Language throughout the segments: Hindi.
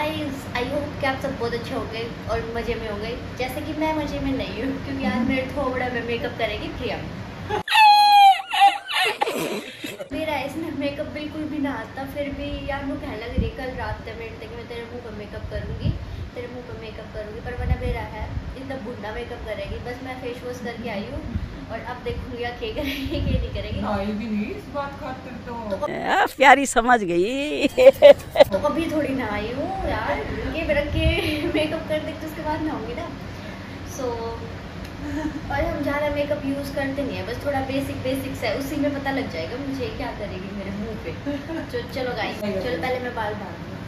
गाइस आई होप कि आप सब बहुत अच्छे होंगे और मज़े में होंगे, जैसे कि मैं मज़े में नहीं हूँ क्योंकि आज मेरे थोड़ा में मेकअप करेगी प्रिया। मेरा इसमें मेकअप बिल्कुल भी ना आता, फिर भी यार मैं कहने लग रही कल रात तक मेरे तक मैं तेरे मुंह पर मेकअप करूँगी, तेरे मुंह पर मेकअप करूँगी, पर वरना मेरा है इतना बुढ़ा मेकअप करेगी। बस मैं फेस वॉश करके आई हूँ और अब देखूंगी क्या करेगी क्या नहीं करेगी। आई भी नहीं इस बात खातिर तो प्यारी समझ गई। तो अभी थोड़ी ना आई हूँ यार, ये रख के मेकअप कर देती उसके बाद नहाऊंगी ना। सो और हम ज़्यादा मेकअप यूज़ करते नहीं है, बस थोड़ा बेसिक बेसिक्स है, उसी में पता लग जाएगा मुझे क्या करेगी मेरे मुंह पे। चलो गाइस, चलो पहले मैं बाल बांध दूँ।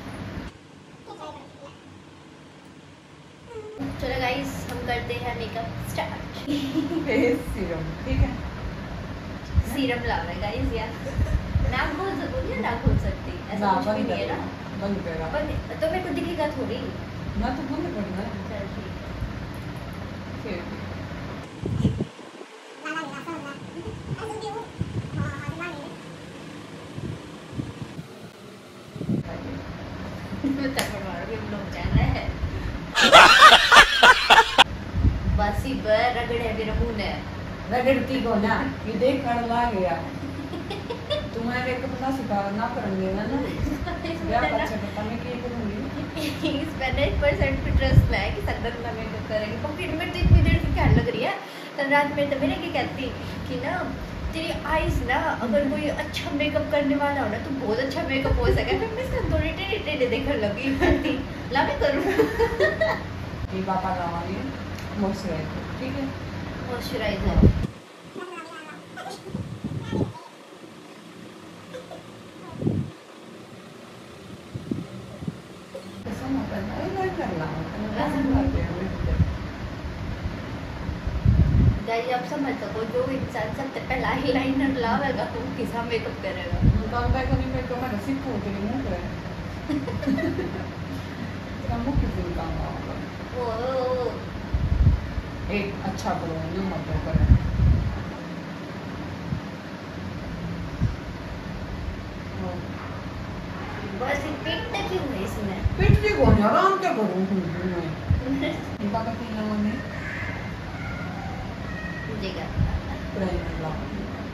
चलो गाइस हम करते हैं मेकअप स्टार्ट। फेस सीरम ठीक है। सीरम ला रहा है गाइस यार, नाक खोल सकूंगी ना खोल सकती, ऐसा कुछ भी नहीं है ना। बंद करा पर तो मेरे को दिखेगा थोड़ी ना, तो बंद करना। चल ठीक फिर बस ही बर रगड़ है मेरे मुंह ने। रगड़ती को ना ये देख कर ला गया तुम्हारे को पता सिखा ना करेंगे ना क्या अच्छा पता मैं क्या करूंगी। इस पर 100% पे ट्रस्ट है कि संगत में मेकअप करेंगे, पॉकेट में तो इतनी देर से क्या लग रही है। कल रात में तो मेरे क्या कहती कि ना तेरी आईज ना अगर कोई अच्छा मेकअप करने वाला हो ना तो बहुत अच्छा मेकअप हो सके। फिर मैं इसका थोड़ी टेढ़े टेढ़े देखने लगी, कहती ला मैं करूँ। ये पापा लावांगे मॉइस्चराइजर ठीक है। मॉइस्चराइजर कैसा ना करना है मैं कर लाऊंगा गाइस आप समझ सको जो इंसान सबसे पहला आईलाइनर लावेगा तो किसा मेकअप करेगा। काम बैक नहीं मैं तो मैं सीखूं तेरे मुंह पे तेरा मुंह की फुल काम आऊंगा। ओ एक अच्छा करो यूं मत करो। बस पिट क्यों है इसमें? पिट भी कौन आराम क्या करूं मैं ये बात की ना मैं मुझे क्या प्राइमर लाऊंगी।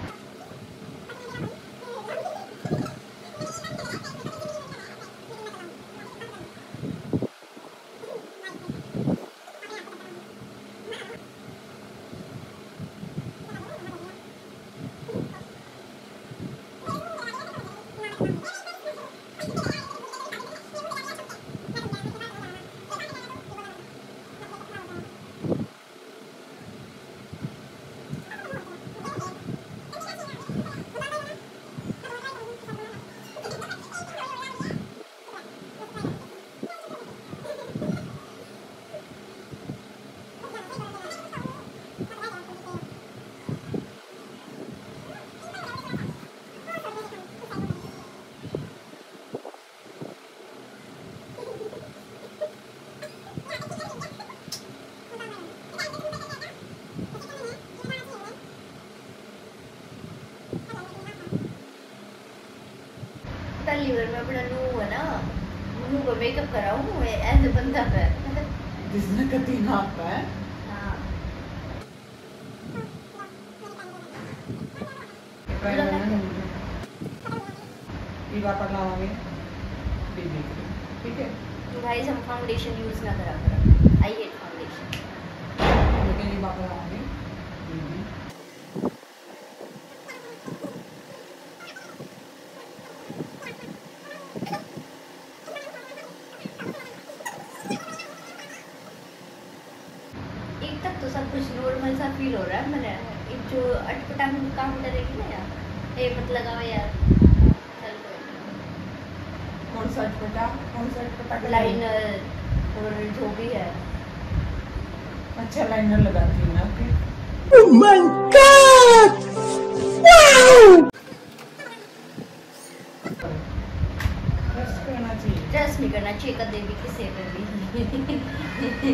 लीवर में अपना मुंह है ना, मुंह को मेकअप कराऊं ऐसे बंदा पे जिसने कति ना आता है। हाँ ये बात लावांगे बेबी क्रीम ठीक है। तो गाइस हम फाउंडेशन यूज ना करा करा, आई हेट फाउंडेशन। लेकिन ये बात लावांगे बेबी एक तक तो सब कुछ नॉर्मल सा फील हो रहा है मैंने, एक जो अटपटा काम करेगी ना यार, ये मत लगाओ यार। चल कौन सा अटपटा लाइनर और जो भी है अच्छा लाइनर लगाती हूँ ना फिर। Oh my God! Wow! Trust करना चाहिए। ट्रस्ट नहीं करना चाहिए कभी भी किसी पे भी।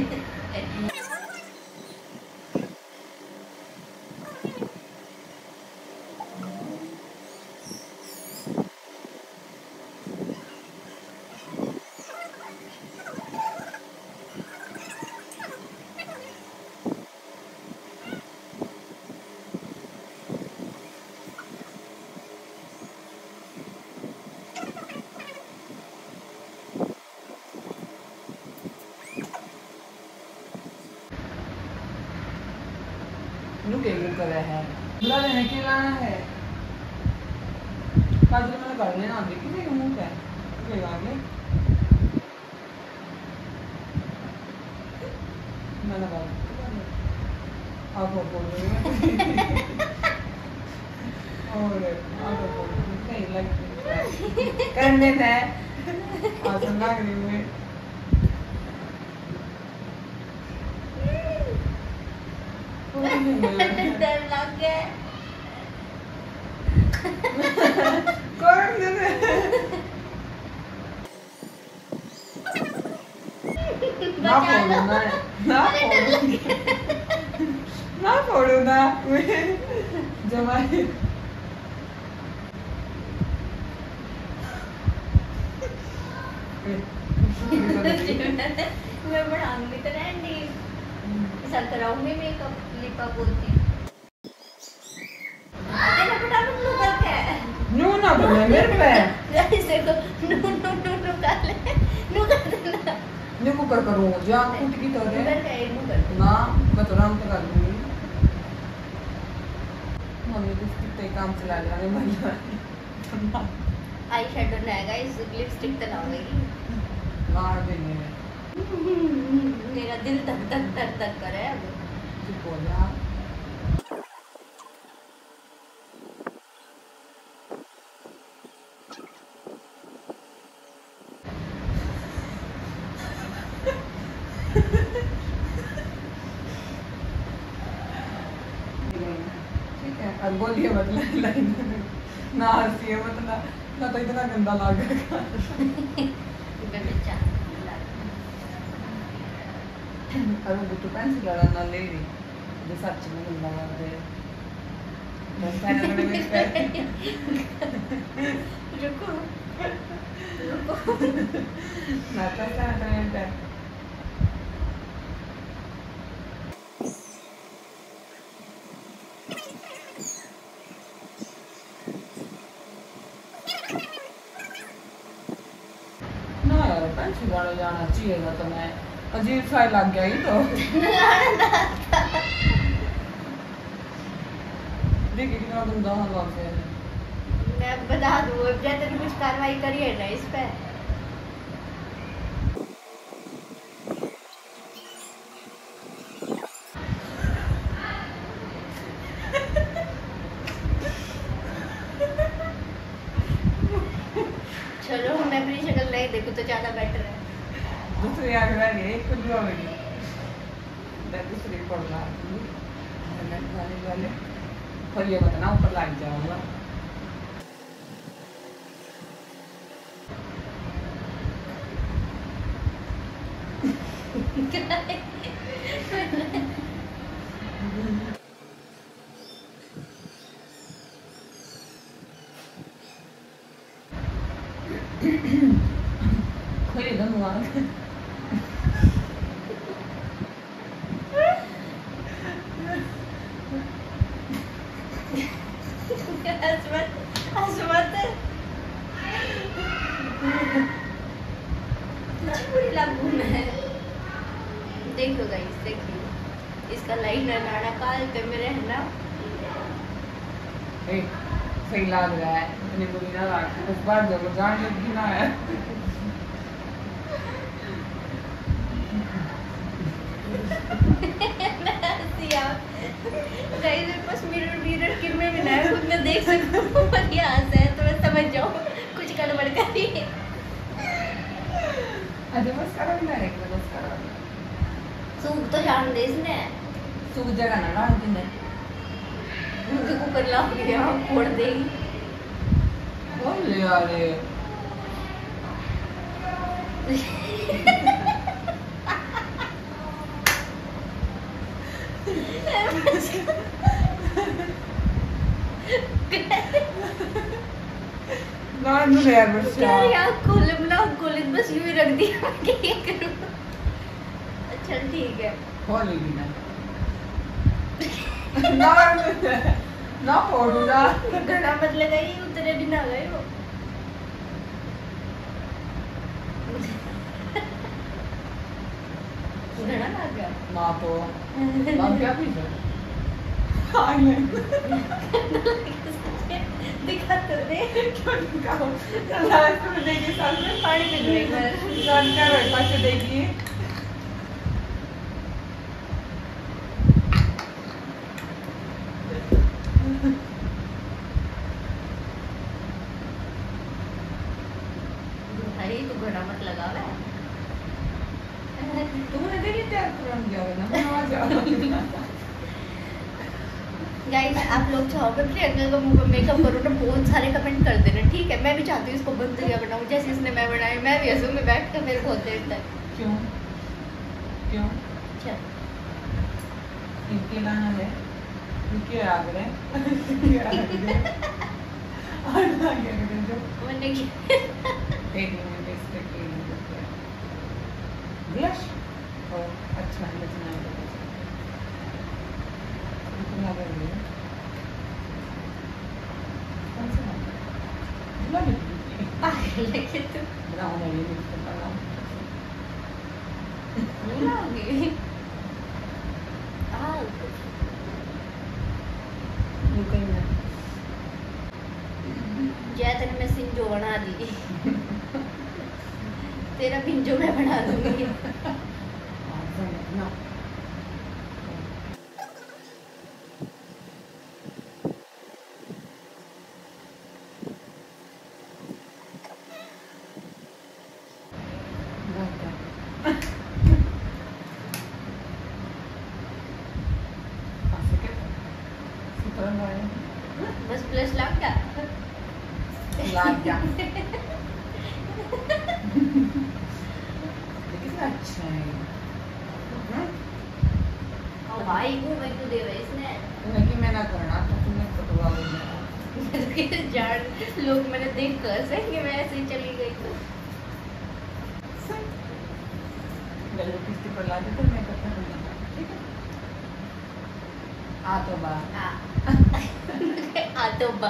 करे है बुला लेने के लाना है काजल मैंने कर लेना अभी किसी के मुंह पे लगाएंगे मैं लगा आप बोल रहे हो और आप बोल नहीं लग करने थे आज हम लग रही हूँ डर लग गया करने थे ना फोड़ो ना फोड़ो ना जमाई मैं बढ़ाऊंगी तो रहनी ऐसा कराऊंगी मेकअप लिपा बोलती तेरा बेटा नु कर के नो ना बोले मेरे पे गाइस देखो नु कर ले नु कर देना देखो कर करूँ जहाँ फूट की तो रे कर के नु कर ना मैं तो राम तो कर दूँगी मम्मी तो कितने काम चला लिया मैं मजा आई शेडो ना गाइस लिपस्टिक तो लगाऊंगी मार देंगे मेरा दिल धक धक धक धक करे अब चुप हो जा ठीक है अब बोलिए मतलब लाइन ना हंसिए मतलब ना तो इतना गंदा लगेगा बच्चा अरे बुट्टू पेंसिल वाला ना ले रही जो सच में गंदा लग रहा है बस मैंने बड़े में रुको ना तो है ना यार पेंसिल वाला जाना चाहिए था तो मैं अजीब सा ही लग गया ही तो देखिए कितना गंदा हाल है मैं बता दूँ अब जैसे तुम कुछ कार्रवाई करिए ना इस पे चलो मैं अपनी शक्ल नहीं देखूँ तो ज़्यादा बेटर है दूसरी आग रही है एक कुछ और लगी दूसरी पड़ रहा वाले और ये बताना ऊपर लग जाऊंगा खोलिए धन्यवाद देखो गाइस देखिए इसका लाइनर नाना काल पे मेरे है ना सही लग रहा है इतनी बुरी ना लग उस बार जब जान लगी ना है गाइस मेरे पास मिरर कि मैं भी ना खुद में देख सकूं और यहाँ से है तो मैं समझ जाऊँ कुछ गड़बड़ करी अरे बस करो ना रे बस करो सूख तो जान दे इसने सूख जगह ना डाल के मुझे कुकर ला के यहाँ फोड़ देगी बोल यार गान में यार बस यार यहाँ खोले ना खोले बस यूं ही रख दिया मैं क्या करूँ अच्छा ठीक है खोलेगी ना ना ना फोड़ू ना घड़ा मत लगाई उतरे भी ना गए हो घड़ा ना गया ना तो ना क्या पीछे दिखा कर दे क्यों दिखाओ? लास्ट में देखिए सामने पानी पी लो एक बार। रन का बैठा से देखिए। भाई तू घड़ा मत लगा वे। तुमने देखिए तैयार करने जाओगे ना, मैं आ जाऊंगा। गाइस आप लोग चाहोगे प्रियंका का मुंह पे मेकअप करो ना, बहुत सारे कमेंट कर देना, ठीक है? मैं भी चाहती हूँ इसको बंदरिया बनाऊँ जैसे इसने मैं बनाई, मैं भी हंसूंगी बैठ कर मेरे बहुत देर तक। क्यों? क्यों? अच्छा इनके लाना है, इनके आगे है, इनके आगे है, और आगे है जो मैंने एक मिनट इसके ब्लश और अच्छा लगना है। इतना लगे कौन सा गुलाबी लगे तो ब्राउन है ये इसका ब्राउन लगी हाँ रुके ना जय तेने मैं सिंजो बना दी तेरा पिंजो मैं बना दूंगी। ना बस प्लस लाग क्या लाग गया कितना अच्छा है ओ भाई वो मैं तो दे रहा इसने लेकिन मैं ना करना तो तुमने कटवा दिया जान लोग मैंने देख कर से कि मैं ऐसे ही चली गई तो गलो किस्ती पर ला दे तो मैं करता हूँ ठीक है आ तो बा आ तो बा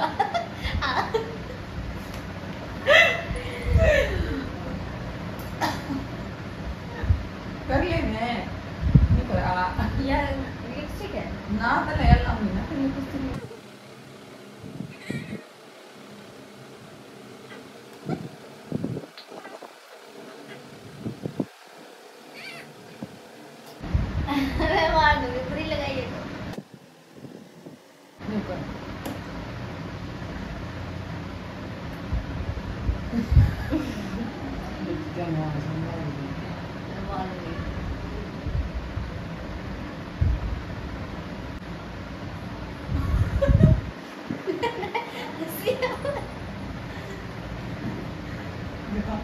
कर ले मैं नहीं कर आ यार लिपस्टिक है ना तो ले लाऊंगी ना फिर किस्ती मैं मार दूंगी पूरी लगाइए तो नहीं कर क्या ना मैं मार दूंगी देखा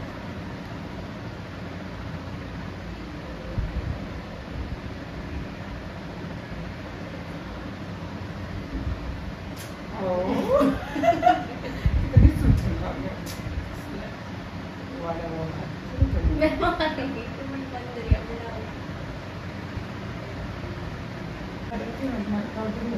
कितनी सूची आ गया वाला मैं मार दूंगी तो मैं बंदरिया बना अरे क्यों मत कर दो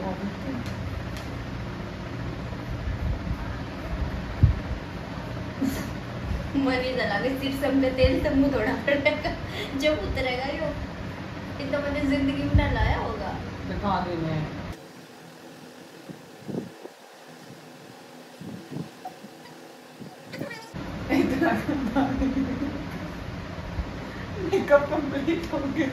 मरी जला के सिर समझे तेल से मुंह थोड़ा पड़ेगा जब उतरेगा यो इतना मैंने जिंदगी में ना लाया होगा दिखा दे मैं मेकअप कंप्लीट हो गया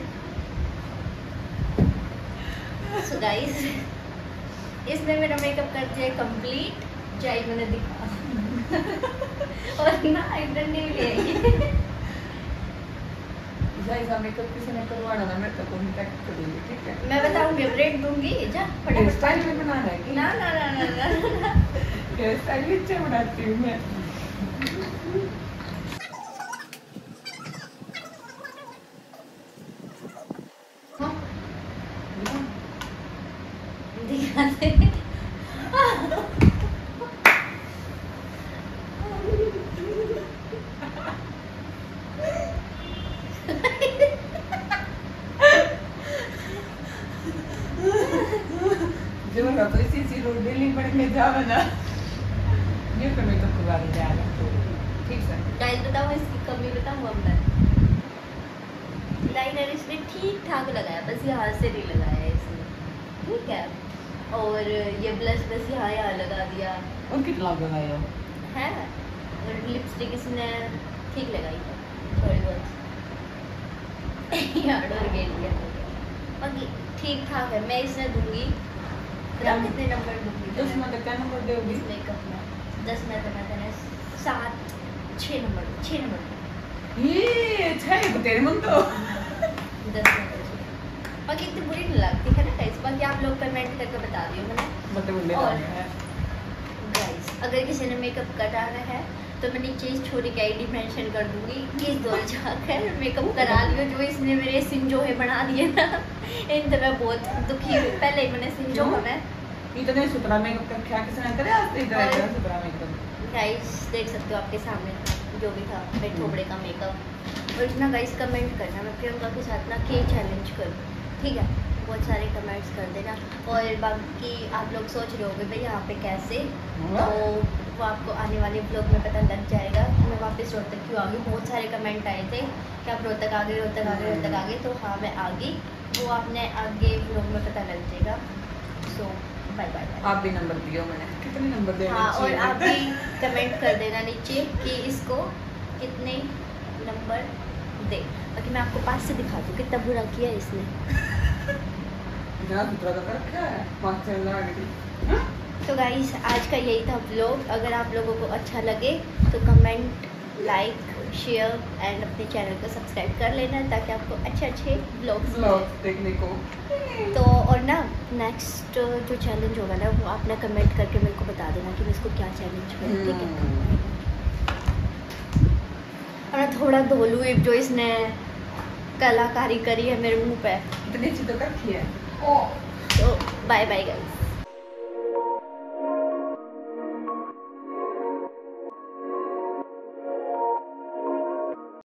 सो गाइस इसने मेरा मेकअप कर दिया कंप्लीट चाय मैंने दिखा और ना आइटन नहीं ले आई ऐसा मेकअप किसी ने करवाना ना मेरे को कांटेक्ट करेंगे ठीक है मैं बताऊंगी रेट दूंगी जा हेयर फटाफट स्टाइल में बनाना है कि ना ना ना ना ना हेयर स्टाइल भी अच्छा बनाती हूँ मैं दिखा दे जो ना तो इसी रोड दिल्ली पड़ के जाओ ना ये तो मेकअप करवा के जाएगा ठीक है गाइस बताओ इसकी कमी बताऊं अब मैं लाइनर इसने ठीक ठाक लगाया बस यहाँ से नहीं लगाया है इसने ठीक है और ये ब्लश बस यहाँ लगा दिया और कितना लगाए हो? है। और लिपस्टिक इसने ठीक लगाई है थोड़ी बहुत यार डर गई है। बाकी ठीक ठाक है। मैं इसने दूंगी कितने नंबर दूंगी 10 में तो क्या नंबर दोगी? इस मेकअप में 10 में तो मैं तेरे 6 नंबर 6 नंबर ये अच्छा है तेरे मन तो 10 में तो बाकी इतनी बुरी नहीं लगती है ना गाइस। बाकी आप लोग कमेंट करके बता दियो मैंने। बड़े बड़े और है गाइस अगर किसी ने मेकअप कराना है तो मैं नीचे इस छोरी की आईडी मेंशन कर दूंगी कि इस दौर जाकर मेकअप करा लियो। जो इसने मेरे सिंजो है बना दिए ना इन तो मैं बहुत दुखी हूँ। पहले ही मैंने सिंजो को मैं इतने सुथरा मेकअप कर क्या किसने करे आज इतना इतना सुथरा मेकअप। गाइस देख सकते हो आपके सामने था जो भी था मेरे थोबड़े का मेकअप। और इतना गाइस कमेंट करना मैं प्रियंका के साथ ना के चैलेंज करूँ, ठीक है? बहुत सारे कमेंट्स कर देना। और बाकी आप लोग सोच रहे होंगे भाई यहाँ पे कैसे, तो वो आपको आने वाले ब्लॉग में पता लग जाएगा कि मैं वापस रोहतक क्यों आ गई। बहुत सारे कमेंट आए थे कि आप रोहतक आ गए रोहतक आ गए रोहतक आ गए, तो हाँ मैं आ गई। वो आपने आगे ब्लॉग में पता लग जाएगा। So bye bye. आप भी नंबर दियो मैंने कितने नंबर दे? हाँ और आप भी कमेंट कर देना नीचे कि इसको कितने नंबर दे। बाकी मैं आपको पास से दिखा दूँ कितना बुरा किया इसने। इतना सुथरा तो कर रखा है 5 से लगा। तो गाइस आज का यही था व्लॉग। अगर आप लोगों को अच्छा लगे तो कमेंट लाइक शेयर एंड अपने चैनल को सब्सक्राइब कर लेना ताकि आपको अच्छे व्लॉग्स देखने को। तो और ना नेक्स्ट जो चैलेंज होगा ना वो आप ना कमेंट करके मेरे को बता देना कि मैं इसको क्या चैलेंज करूँ, ठीक है? और ना थोड़ा धोलू जो इसने कलाकारी करी है मेरे मुंह पे। इतनी अच्छी तो रखी है। तो बाय बाय गाइस।